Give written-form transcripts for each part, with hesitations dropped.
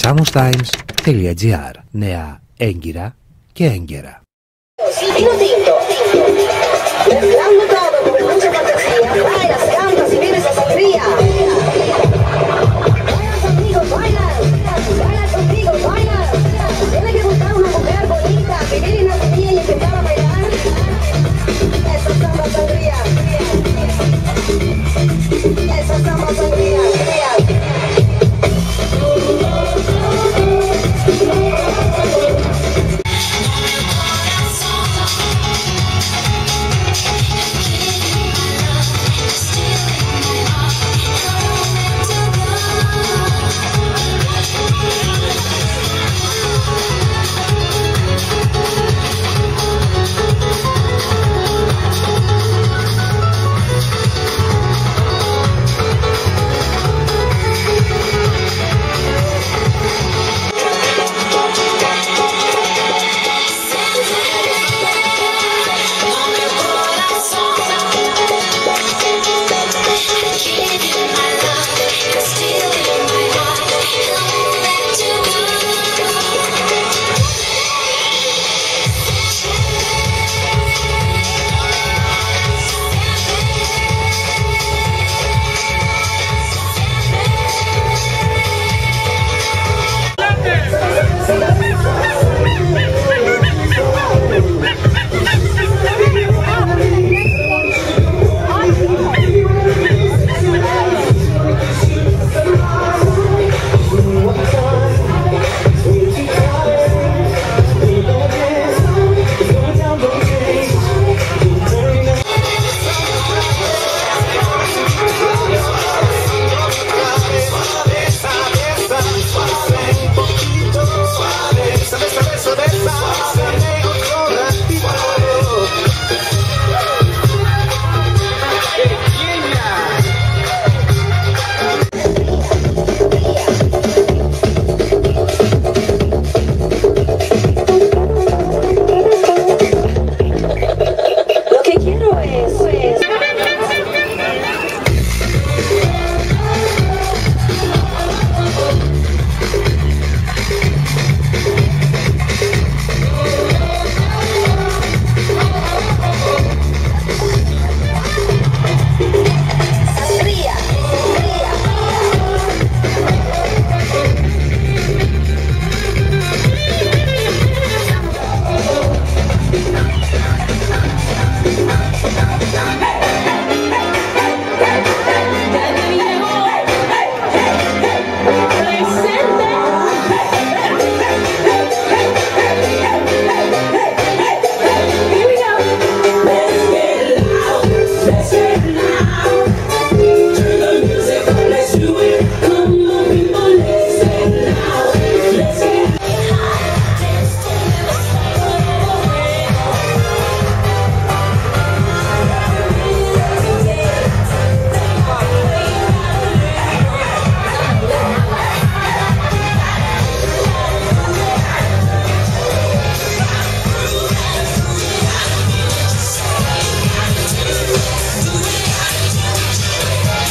SamosTimes.gr. Νέα έγκυρα και έγκαιρα. Vino tinto, mezclando todo con mucha fantasía, bailas, cantas y vives la sangría. Bailas amigos, bailas contigo, bailas. Tiene que buscar una mujer bonita, vivir en la silla y empezar a bailar. Eso es samba sangría. Eso es samba sangría.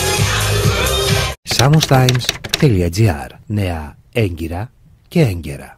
SamosTimes.gr. Νέα έγκυρα και έγκαιρα.